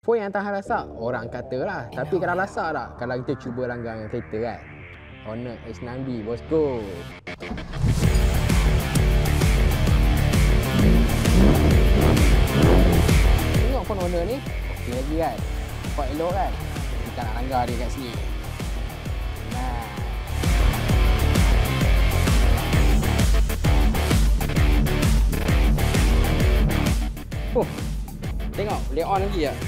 Phone yang tahan rasak, orang kata lah. Tapi kalau rasak tak? Kalau kita cuba langgar dengan kereta kan. Honor X9B, bosku. Tengok phone Honor ni, okey lagi kan. Nampak elok kan. Kita nak langgar dia kat sini. Nah. Oh, tengok, boleh on lagi tak?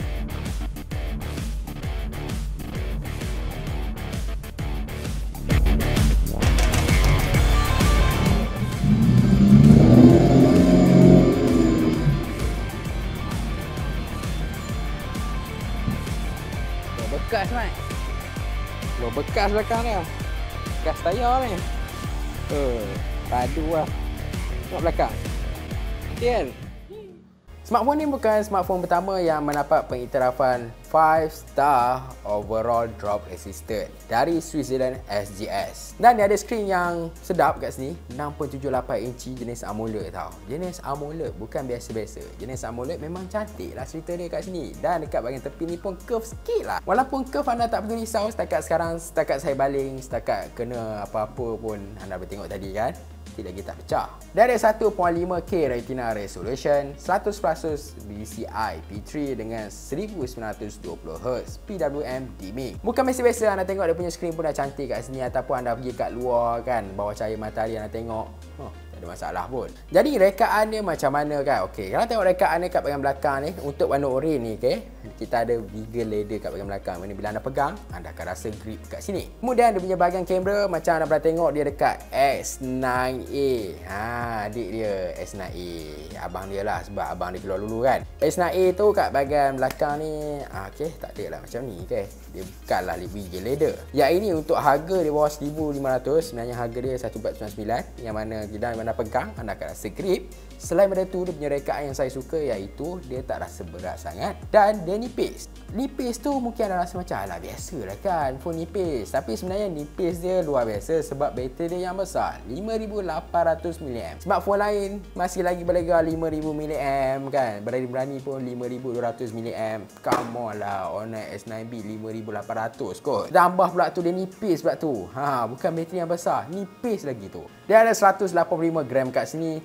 Bekas kan? Bekas belakang dia. Bekas tayar ni. Padu lah. Tengok belakang. Okay kan? Smartphone ni bukan smartphone pertama yang mendapat pengiktirafan 5-star overall drop resistant dari Switzerland SGS. Dan dia ada skrin yang sedap kat sini, 6.78 inci jenis AMOLED tau. Jenis AMOLED bukan biasa-biasa. Jenis AMOLED memang cantik lah cerita dia kat sini. Dan dekat bahagian tepi ni pun curve sikit lah. Walaupun curve anda tak perlu risau setakat sekarang, setakat saya baling, setakat kena apa-apa pun anda boleh tengok tadi kan. Lagi tak pecah. Dia ada 1.5K Retina Resolution, 100% DCI P3 dengan 1920Hz PWM dimming. Bukan biasa-biasa anda tengok dia punya skrin pun dah cantik kat sini, ataupun anda pergi kat luar kan, bawah cahaya matahari anda tengok. Tak ada masalah pun. Jadi rekaan dia macam mana kan? Okey, kalau tengok rekaan dia kat bahagian belakang ni, untuk warna oranye ni, okey, kita ada bigger leather kat bahagian belakang. Mana bila anda pegang, anda akan rasa grip kat sini. Kemudian dia punya bahagian kamera, macam anda pernah tengok dia dekat S9A. Adik dia S9A. Abang dia lah, sebab abang dia keluar dulu kan. S9A tu kat bahagian belakang ni, okey, tak ada lah macam ni, okey. Dia bukanlah bigger leather. Yang ini untuk harga di bawah 1,500, sebenarnya harga dia 1,499, yang mana kita anda pegang, anda akan rasa grip. Selain daripada tu, dia punya rekaan yang saya suka iaitu dia tak rasa berat sangat dan dia nipis. Nipis tu mungkin anda rasa macam alah biasa lah kan phone nipis, tapi sebenarnya nipis dia luar biasa sebab bateri dia yang besar, 5800 mAh. Smartphone lain masih lagi berlega 5000 mAh kan, berani-berani pun 5200 mAh. Come on lah, Honor S9B 5800 kot. Tambah pula tu dia nipis pula tu. Bukan bateri yang besar, nipis lagi tu. Dia ada 185 gram kat sini,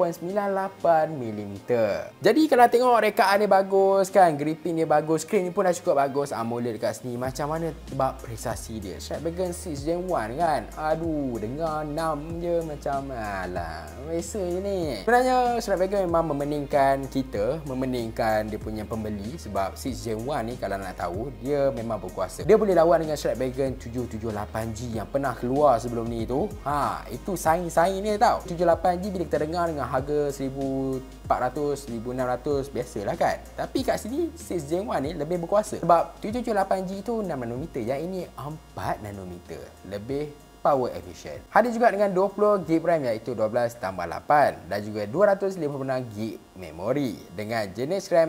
7.98mm. Jadi kalau tengok rekaan dia bagus kan, gripping dia bagus, skrin ni pun dah cukup bagus, AMOLED kat sini. Macam mana sebab prestasi dia? Snapdragon 6 Gen 1 kan? Aduh, dengar 6 je macam alah, biasa je ni. Sebenarnya Snapdragon memang memeningkan kita, memeningkan dia punya pembeli sebab 6 Gen 1 ni kalau nak tahu, dia memang berkuasa. Dia boleh lawan dengan Snapdragon 778G yang pernah keluar sebelum ni tu. Itu saing ni tau. 78G bila kita dengar dengan harga 1400, 1600 biasalah kan. Tapi kat sini 6 Gen 1 ni lebih berkuasa sebab 778G tu 6 nanometer, yang ini 4 nanometer, lebih power efficient. Hadir juga dengan 20GB RAM iaitu 12 tambah 8 dan juga 256GB memori dengan jenis RAM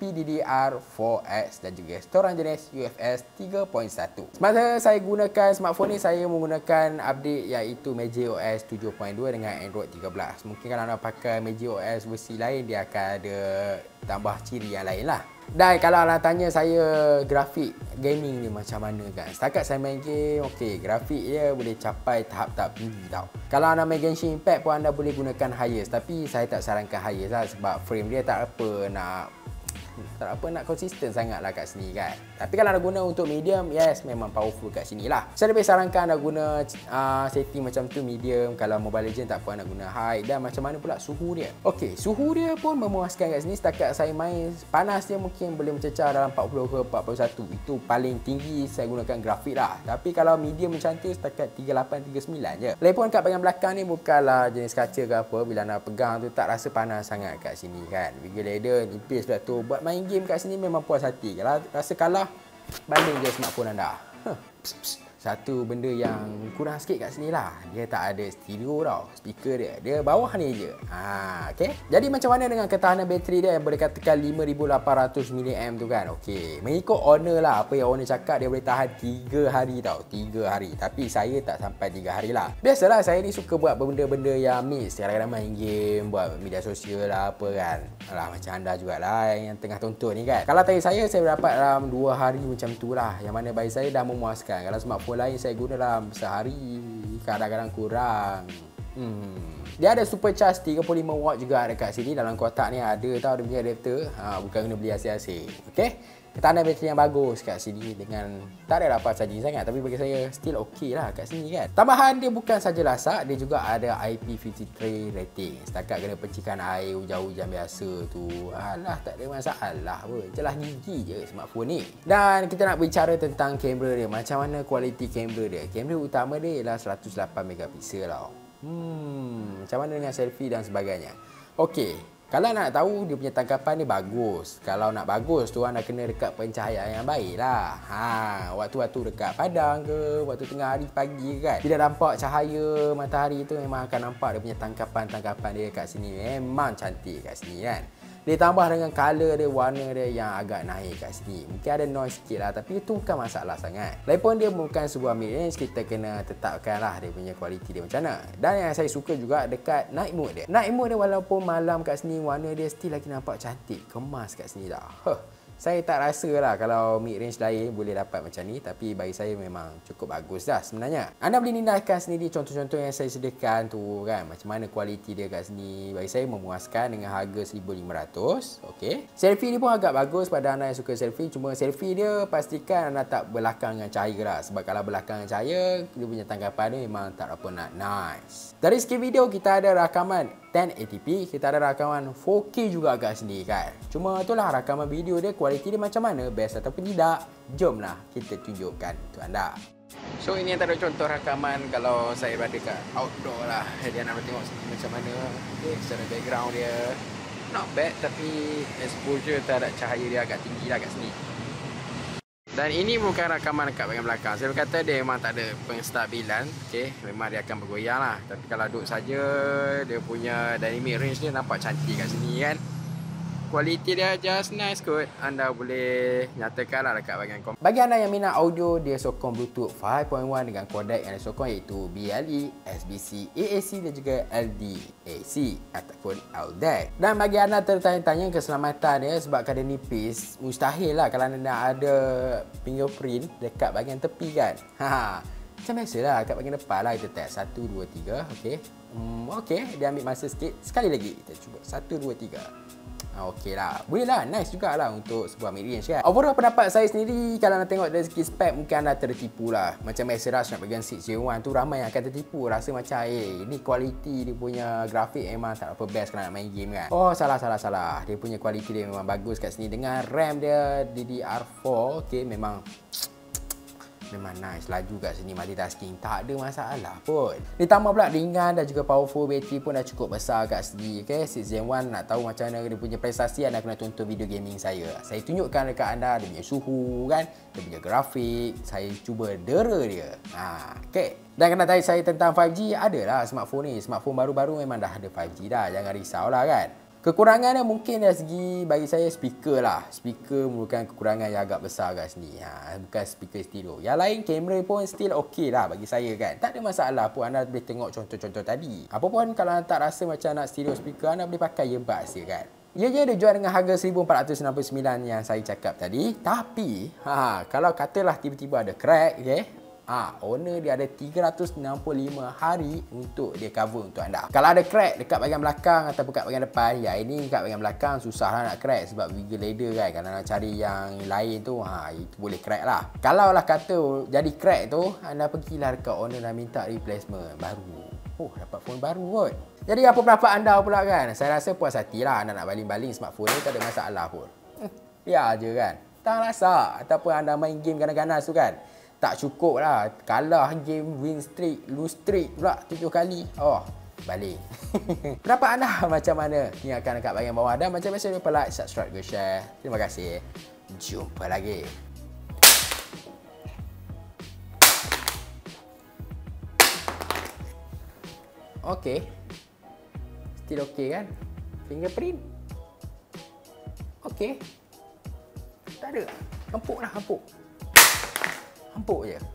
LPDDR4X dan juga storan jenis UFS 3.1. Semasa saya gunakan smartphone ni, saya menggunakan update iaitu Magic OS 7.2 dengan Android 13. Mungkin kalau anda pakai Magic OS versi lain, dia akan ada tambah ciri yang lain lah. Dan kalau anda tanya saya grafik gaming ni macam mana kan, setakat saya main game, okey, grafik dia boleh capai tahap-tahap tinggi tau. Kalau anda main Genshin Impact pun anda boleh gunakan highest, tapi saya tak sarankan highest lah sebab frame dia tak apa nak konsisten sangat lah kat sini kan. Tapi kalau anda guna untuk medium, yes, memang powerful kat sini lah. Saya lebih sarankan anda guna setting macam tu medium. Kalau Mobile Legends tak apa anda guna high. Dan macam mana pula suhu dia. Okey, suhu dia pun memuaskan kat sini. Setakat saya main, panas dia mungkin boleh mencecah dalam 40 ke 41. Itu paling tinggi saya gunakan grafik lah. Tapi kalau medium macam tu setakat 38, 39 je. Lagipun kat bahagian belakang ni bukanlah jenis kaca ke apa. Bila anda pegang tu tak rasa panas sangat kat sini kan. Bigger leather, nipis pula tu. Buat main game kat sini memang puas hati. Kalau rasa kalah, banding je smartphone anda. satu benda yang kurang sikit kat sini lah. Dia tak ada stereo tau. Speaker dia bawah ni je. Okay. Jadi macam mana dengan ketahanan bateri dia yang boleh katakan 5800 mAh tu kan. Okay. Mengikut owner lah, apa yang owner cakap, dia boleh tahan 3 hari tau. 3 hari. Tapi saya tak sampai 3 hari lah. Biasalah saya ni suka buat benda-benda yang mix. Kadang-kadang main game, buat media sosial lah apa kan. Alah, macam anda jugalah yang tengah tonton ni kan. Kalau tanya saya dapat dalam 2 hari macam tu lah. Yang mana bagi saya dah memuaskan. Kalau smartphone lain saya guna dalam sehari, kadang-kadang kurang. Dia ada supercharge 35 watt juga dekat sini. Dalam kotak ni ada tau dia punya adapter. Bukan guna beli asing-asing. Okay. Ketahanan bateri yang bagus kat sini dengan tak ada apa charging sangat, tapi bagi saya still okey lah kat sini kan. Tambahan dia bukan saja lasak, dia juga ada IP53 rating. Setakat kena percikan air hujan-hujan biasa tu, alah tak ada masalah pun. Jelas gigi je smartphone ni. Dan kita nak bicara tentang kamera dia. Macam mana kualiti kamera dia? Kamera utama dia ialah 108 megapiksel tau. Macam mana dengan selfie dan sebagainya? Okey. Kalau nak tahu dia punya tangkapan ni bagus. Kalau nak bagus tu anda kena dekat pencahayaan yang baik lah. Waktu-waktu dekat padang ke, waktu tengah hari pagi kan, tidak nampak cahaya matahari tu, memang akan nampak dia punya tangkapan dia kat sini. Memang cantik kat sini kan. Ditambah dengan color dia, warna dia yang agak naik kat sini. Mungkin ada noise sikit lah, tapi itu bukan masalah sangat. Lagipun dia bukan sebuah mid-range, kita kena tetapkan lah dia punya kualiti dia macam mana. Dan yang saya suka juga dekat night mode dia. Night mode dia walaupun malam kat sini, warna dia still lagi nampak cantik. Kemas kat sini dah. Saya tak rasa lah kalau mid-range lain boleh dapat macam ni. Tapi bagi saya memang cukup bagus dah sebenarnya. Anda boleh nilaikan sendiri contoh-contoh yang saya sediakan tu kan. Macam mana kualiti dia kat sini. Bagi saya memuaskan dengan harga 1,500. Okay. Selfie ni pun agak bagus pada anda yang suka selfie. Cuma selfie dia pastikan anda tak belakang dengan cahaya lah. Sebab kalau belakang dengan cahaya, dia punya tangkapan dia memang tak apa nak nice. Dari segi video kita ada rakaman 1080p, kita ada rakaman 4K juga kat sini kan. Cuma itulah rakaman video dia, kualiti dia macam mana, best ataupun tidak. Jomlah kita tunjukkan untuk anda. So ini antara contoh rakaman kalau saya berada kat outdoor lah. Jadi anda boleh tengok sini macam mana. Okay, secara background dia not bad, tapi exposure terhadap cahaya dia agak tinggi lah kat sini. Dan ini bukan rakaman dekat bahagian belakang. Saya berkata dia memang tak ada penstabilan. Okay, memang dia akan bergoyang lah. Tapi kalau duduk saja, dia punya dynamic range dia nampak cantik kat sini kan. Kualiti dia just nice kot. Anda boleh nyatakan lah dekat bahagian komen. Bagi anda yang minat audio, dia sokong Bluetooth 5.1 dengan kodek yang disokong iaitu BLE, SBC, AAC dan juga LDAC ataupun LDAC. Dan bagi anda tertanya-tanya keselamatan dia, sebab dia nipis, mustahil lah kalau anda nak ada fingerprint dekat bahagian tepi kan. Macam biasa lah, kat bahagian depan lah kita test 1, 2, 3. Okay. Okay, dia ambil masa sikit. Sekali lagi kita cuba 1, 2, 3. Okey lah. Boleh lah. Nice jugalah untuk sebuah mid-range kan. Overall pendapat saya sendiri, kalau nak tengok dari segi spek, mungkin anda tertipu lah. Macam Acer Snapdragon 601 tu ramai yang akan tertipu. Rasa macam ni kualiti dia punya grafik memang tak apa best kalau nak main game kan. Oh salah. Dia punya kualiti dia memang bagus kat sini. Dengan RAM dia DDR4. Okay, memang nice, laju kat sini, multitasking, tak ada masalah pun. Ditambah pula ringan dan juga powerful, bateri pun dah cukup besar kat sini. Okay, 6 Gen 1 nak tahu macam mana dia punya prestasi, anda kena tonton video gaming saya. Saya tunjukkan dekat anda dia punya suhu kan, dia punya grafik, saya cuba dera dia. Okay. Dan kena tanya saya tentang 5G, adalah smartphone ni. Smartphone baru-baru memang dah ada 5G dah, jangan risau lah kan. Kekurangannya mungkin dari segi bagi saya speaker lah. Speaker merupakan kekurangan yang agak besar kat sini. Bukan speaker stereo. Yang lain kamera pun still okey lah bagi saya kan. Tak ada masalah pun, anda boleh tengok contoh-contoh tadi. Apapun kalau anda tak rasa macam nak stereo speaker, anda boleh pakai earbuds je kan. Ia je dia jual dengan harga 1,469 yang saya cakap tadi. Tapi kalau katalah tiba-tiba ada crack, okay, owner dia ada 365 hari untuk dia cover untuk anda. Kalau ada crack dekat bahagian belakang ataupun kat bahagian depan, ya ini kat bahagian belakang susah lah nak crack sebab wiggle ladder kan. Kalau nak cari yang lain tu, itu boleh crack lah. Kalau lah kata jadi crack tu, anda pergilah dekat owner dan minta replacement baru. Dapat phone baru kot. Jadi apa pendapat anda pula kan? Saya rasa puas hati lah anda nak baling-baling smartphone ni, tak ada masalah pun. Ya je kan. Tak rasa. Ataupun anda main game ganas-ganas tu kan, tak cukup lah. Kalah game, win streak, lose streak pula 7 kali. Balik. Pendapat anda macam mana? Tinggalkan dekat bahagian bawah. Dan macam biasa, lupa like, subscribe, share. Terima kasih. Jumpa lagi. Okey. Still okey kan? Fingerprint. Okey. Tak ada. Empuk lah, empuk. Empuk je.